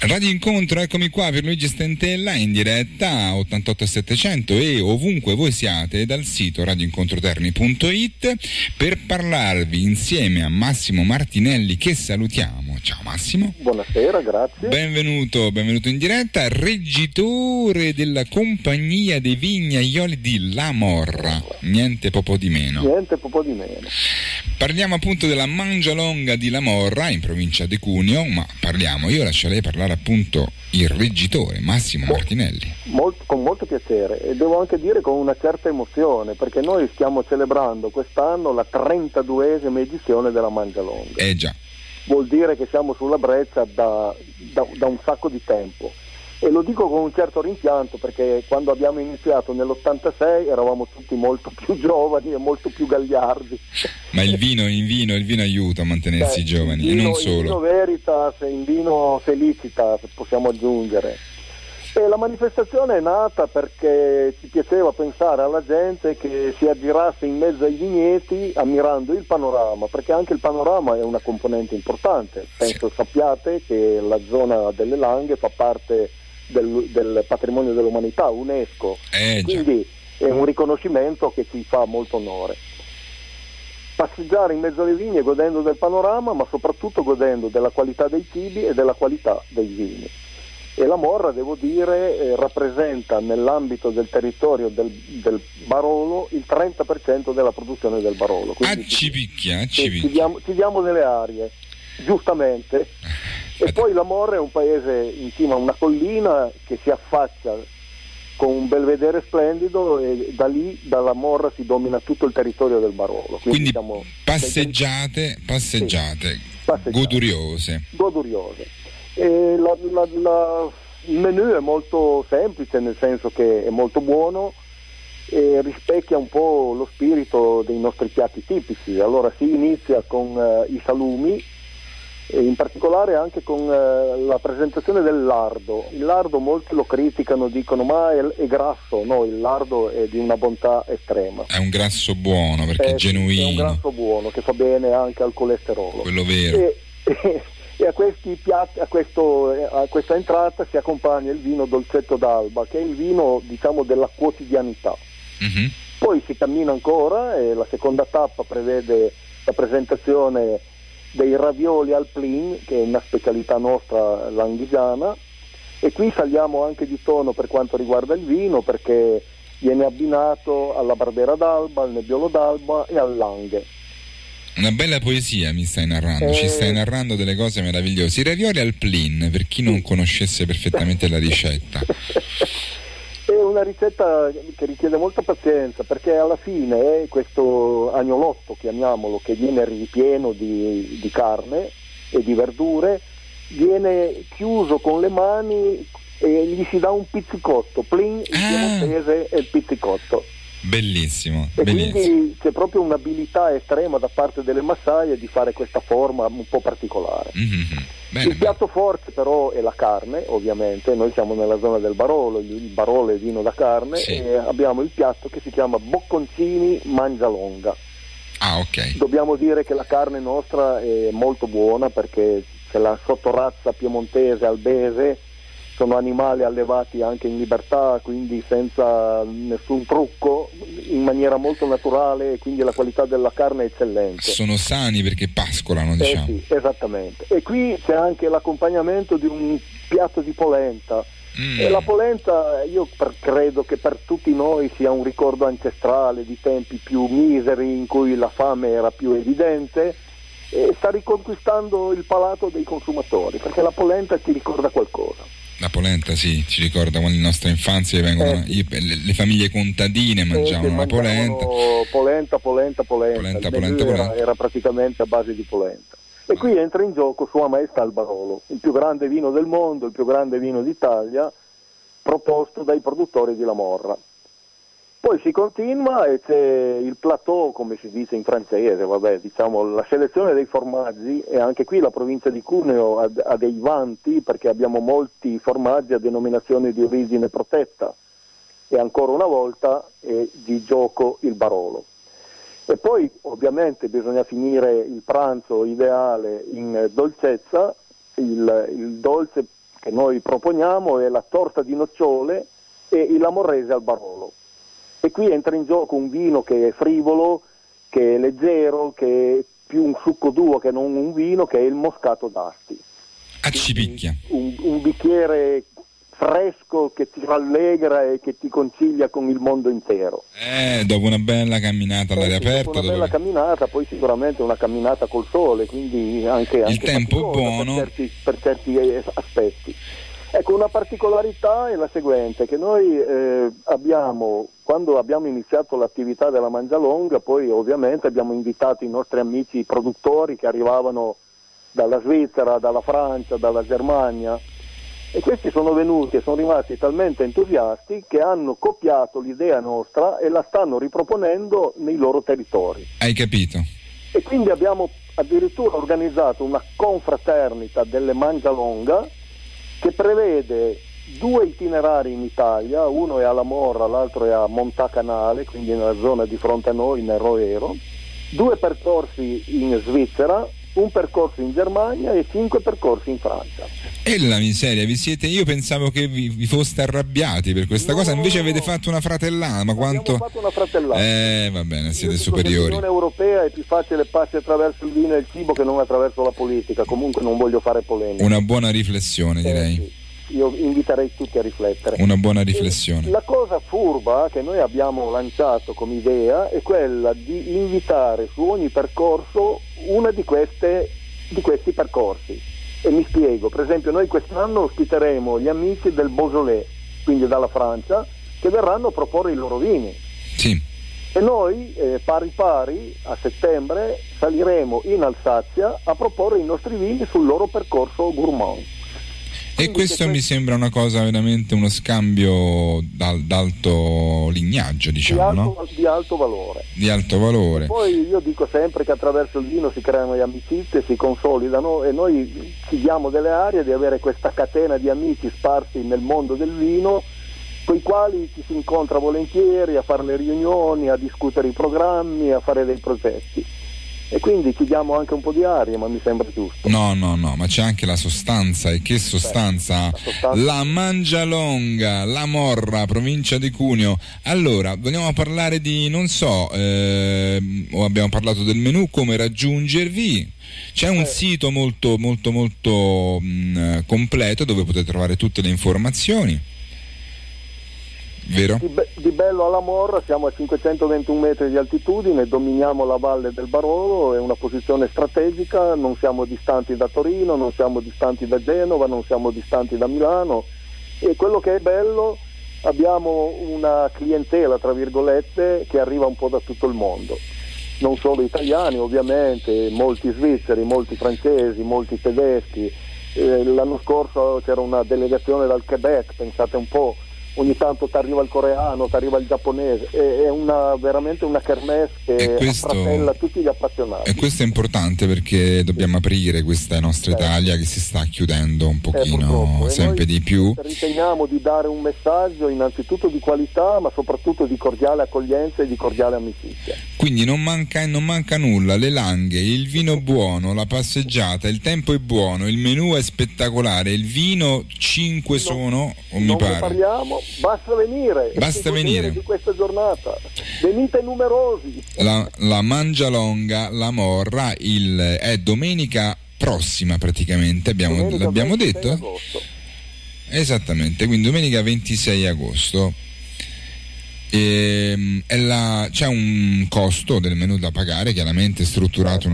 Radio Incontro, eccomi qua per Luigi Stentella in diretta 88700 e ovunque voi siate dal sito radioincontroterni.it per parlarvi insieme a Massimo Martinelli, che salutiamo. Ciao Massimo. Buonasera, grazie. Benvenuto in diretta, reggitore della compagnia dei vignaioli di La Morra, niente po' di meno. Parliamo appunto della Mangialonga di La Morra in provincia di Cuneo, ma io lascio lei parlare appunto il reggitore Massimo Martinelli. Con molto piacere, e devo anche dire con una certa emozione, perché noi stiamo celebrando quest'anno la 32esima edizione della Mangialonga. Già. Vuol dire che siamo sulla breccia da un sacco di tempo, e lo dico con un certo rimpianto, perché quando abbiamo iniziato nell'86 eravamo tutti molto più giovani e molto più gagliardi. Ma il vino aiuta a mantenersi giovani, e non solo. In vino veritas, in vino felicita, possiamo aggiungere. E la manifestazione è nata perché ci piaceva pensare alla gente che si aggirasse in mezzo ai vigneti ammirando il panorama, perché anche il panorama è una componente importante. Penso sappiate che la zona delle Langhe fa parte del patrimonio dell'umanità, UNESCO, quindi è un riconoscimento che ci fa molto onore. Passeggiare in mezzo alle vigne godendo del panorama, ma soprattutto godendo della qualità dei cibi e della qualità dei vini. E la Morra, devo dire, rappresenta nell'ambito del territorio del Barolo il 30% della produzione del Barolo. Ci diamo delle arie, giustamente. E poi la Morra è un paese in cima a una collina che si affaccia con un belvedere splendido, e da lì, dalla Morra, si domina tutto il territorio del Barolo. Quindi passeggiate goduriose. E il menù è molto semplice, nel senso che è molto buono e rispecchia un po' lo spirito dei nostri piatti tipici. Allora si inizia con i salumi, e in particolare anche con la presentazione del lardo. Il lardo molti lo criticano, dicono ma è grasso. No, il lardo è di una bontà estrema. È un grasso buono, perché è genuino. È un grasso buono che fa bene anche al colesterolo. Quello vero. E a questi piatti, a questa entrata si accompagna il vino Dolcetto d'Alba, che è il vino, diciamo, della quotidianità. Mm-hmm. Poi si cammina ancora, e la seconda tappa prevede la presentazione dei ravioli al plin, che è una specialità nostra langhisiana, e qui saliamo anche di tono per quanto riguarda il vino, perché viene abbinato alla Barbera d'Alba, al Nebbiolo d'Alba e al Langhe. Una bella poesia mi stai narrando, ci stai narrando delle cose meravigliose. I ravioli al plin, per chi non conoscesse perfettamente la ricetta. È una ricetta che richiede molta pazienza, perché alla fine questo agnolotto, chiamiamolo, che viene ripieno di carne e di verdure, viene chiuso con le mani e gli si dà un pizzicotto. Plin, il piemontese, è il pizzicotto. Bellissimo. E quindi c'è proprio un'abilità estrema da parte delle massaie di fare questa forma un po' particolare. Mm-hmm. Il piatto forte però è la carne, ovviamente. Noi siamo nella zona del Barolo, il Barolo è vino da carne, e abbiamo il piatto che si chiama bocconcini Mangialonga. Ok. Dobbiamo dire che la carne nostra è molto buona, perché c'è la sottorazza piemontese albese, sono animali allevati anche in libertà, quindi senza nessun trucco, in maniera molto naturale, e quindi la qualità della carne è eccellente. Sono sani perché pascolano, diciamo. Sì, esattamente. E qui c'è anche l'accompagnamento di un piatto di polenta. E la polenta, io credo che per tutti noi sia un ricordo ancestrale di tempi più miseri, in cui la fame era più evidente, e sta riconquistando il palato dei consumatori, perché la polenta ci ricorda qualcosa. La polenta ci ricorda quando in nostra infanzia vengono le famiglie contadine mangiavano la polenta. Polenta. Era praticamente a base di polenta. E qui entra in gioco Sua Maestà il Barolo, il più grande vino del mondo, il più grande vino d'Italia, proposto dai produttori di La Morra. Poi si continua e c'è il plateau, come si dice in francese, diciamo la selezione dei formaggi, e anche qui la provincia di Cuneo ha dei vanti, perché abbiamo molti formaggi a denominazione di origine protetta, e ancora una volta è di gioco il Barolo. E poi ovviamente bisogna finire il pranzo ideale in dolcezza. Il dolce che noi proponiamo è la torta di nocciole e il lamorrese al Barolo. E qui entra in gioco un vino che è frivolo, che è leggero, che è più un succo d'uva che non un vino, che è il Moscato d'Asti. Accipicchia. Un bicchiere fresco che ti rallegra e che ti concilia con il mondo intero. Dopo una bella camminata all'aria aperta. Dopo una bella camminata, poi sicuramente una camminata col sole, quindi anche il tempo buono per certi aspetti. Ecco, una particolarità è la seguente, che noi quando abbiamo iniziato l'attività della Mangialonga, poi ovviamente abbiamo invitato i nostri amici produttori che arrivavano dalla Svizzera, dalla Francia, dalla Germania, e questi sono venuti e sono rimasti talmente entusiasti che hanno copiato l'idea nostra e la stanno riproponendo nei loro territori. Hai capito? E quindi abbiamo addirittura organizzato una confraternita delle Mangialonga che prevede 2 itinerari in Italia, uno è alla Morra, l'altro è a Montacanale, quindi nella zona di fronte a noi, nel Roero, 2 percorsi in Svizzera, un percorso in Germania e 5 percorsi in Francia. E la miseria, io pensavo che vi foste arrabbiati per questa cosa, invece avete fatto una fratellata, ma quanto... Abbiamo fatto una fratellata. Va bene, siete superiori. L'Unione Europea è più facile passi attraverso il vino e il cibo che non attraverso la politica, comunque non voglio fare polemica. Una buona riflessione, direi. Sì. Io inviterei tutti a riflettere. Una buona riflessione. La cosa furba che noi abbiamo lanciato come idea è quella di invitare su ogni percorso una di questi percorsi. E mi spiego, per esempio noi quest'anno ospiteremo gli amici del Beaujolais, quindi dalla Francia, che verranno a proporre i loro vini. Sì. E noi pari pari a settembre saliremo in Alsazia a proporre i nostri vini sul loro percorso gourmand. E questo mi sembra una cosa veramente, uno scambio d'alto lignaggio, diciamo, di alto valore. Di alto valore. Poi io dico sempre che attraverso il vino si creano le amicizie, si consolidano, e noi ci diamo delle aree di avere questa catena di amici sparsi nel mondo del vino, con i quali ci si incontra volentieri a fare le riunioni, a discutere i programmi, a fare dei progetti. E quindi ci diamo anche un po' di aria, ma mi sembra giusto. No, ma c'è anche la sostanza. E che sostanza? La Mangialonga, la Morra, provincia di Cuneo. Allora, vogliamo parlare di, non so, o abbiamo parlato del menù, come raggiungervi. C'è un sito molto completo dove potete trovare tutte le informazioni. Vero? Di bello alla Morra, siamo a 521 metri di altitudine, dominiamo la valle del Barolo, è una posizione strategica, non siamo distanti da Torino, non siamo distanti da Genova, non siamo distanti da Milano, e quello che è bello, abbiamo una clientela tra virgolette che arriva un po' da tutto il mondo, non solo italiani ovviamente, molti svizzeri, molti francesi, molti tedeschi. L'anno scorso c'era una delegazione dal Quebec, pensate un po'. Ogni tanto ti arriva il coreano, ti arriva il giapponese, è veramente una kermesse che affratella tutti gli appassionati. E questo è importante perché dobbiamo aprire questa nostra Italia che si sta chiudendo un pochino sempre di più. Riteniamo di dare un messaggio innanzitutto di qualità, ma soprattutto di cordiale accoglienza e di cordiale amicizia. Quindi non manca nulla, le langhe, il vino buono, la passeggiata, il tempo è buono, il menù è spettacolare, il vino 5 sono, mi pare. Ne parliamo. Basta venire di questa giornata, venite numerosi. La Mangialonga, la Morra, è domenica prossima praticamente, l'abbiamo detto? Agosto. Esattamente, quindi domenica 26 agosto. C'è un costo del menù da pagare, chiaramente strutturato,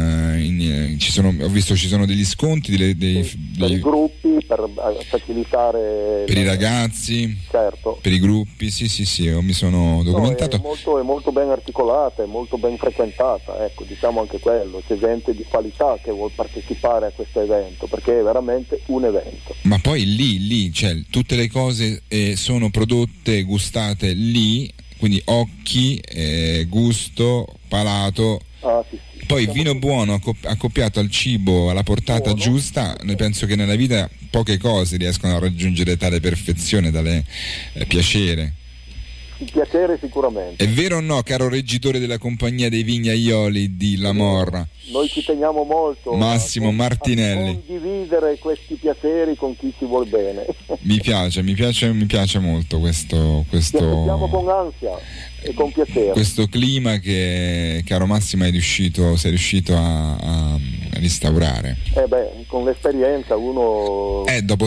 ho visto ci sono degli sconti per i gruppi, per facilitare per i ragazzi, certo, per i gruppi, sì, mi sono documentato. È molto ben articolata, è molto ben frequentata, ecco, diciamo anche quello, c'è gente di qualità che vuol partecipare a questo evento, perché è veramente un evento. Ma poi lì cioè, tutte le cose sono prodotte, gustate lì, quindi occhi, gusto, palato. Sì. Poi vino buono accoppiato al cibo, alla portata giusta. Noi penso che nella vita poche cose riescono a raggiungere tale perfezione, tale piacere. il piacere sicuramente. È vero o no, caro reggitore della compagnia dei vignaioli di La Morra? Noi ci teniamo molto Massimo Martinelli. a condividere questi piaceri con chi ci vuol bene. Mi piace molto questo Ci aspettiamo con ansia e con piacere. Questo clima che, caro Massimo, sei riuscito a restaurare. Con l'esperienza uno... dopo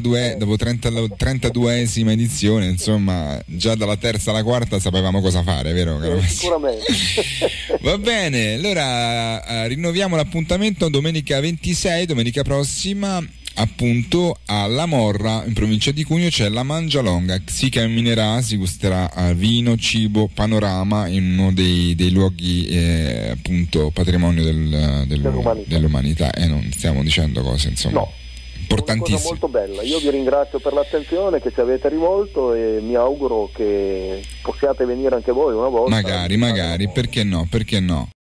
32esima edizione, insomma, già dalla terza alla quarta sapevamo cosa fare, vero? Sicuramente. Va bene, allora rinnoviamo l'appuntamento domenica 26, domenica prossima, appunto a La Morra, in provincia di Cuneo. C'è la Mangialonga, si camminerà, si gusterà a vino, cibo, panorama in uno dei luoghi appunto patrimonio dell'umanità, e non stiamo dicendo cose, insomma. No. Importantissimo. Una cosa molto bella. Io vi ringrazio per l'attenzione che ci avete rivolto e mi auguro che possiate venire anche voi una volta. Magari, perché no?